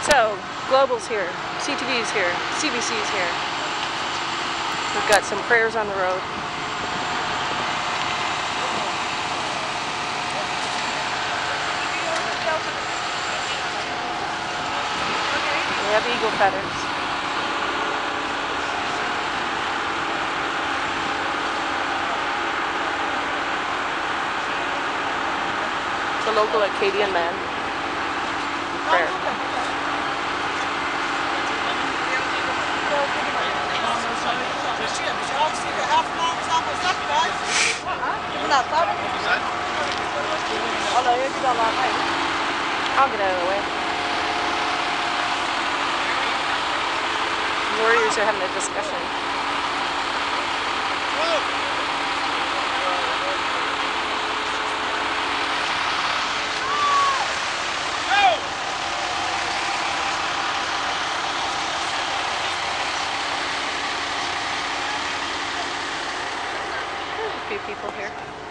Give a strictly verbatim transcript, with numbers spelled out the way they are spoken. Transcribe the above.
So, Global's here, C T V's here, C B C's here. We've got some prayers on the road. We have eagle feathers. It's a local Acadian man. Prayer. I'll get out of the way. The warriors are having a discussion. There's a few people here.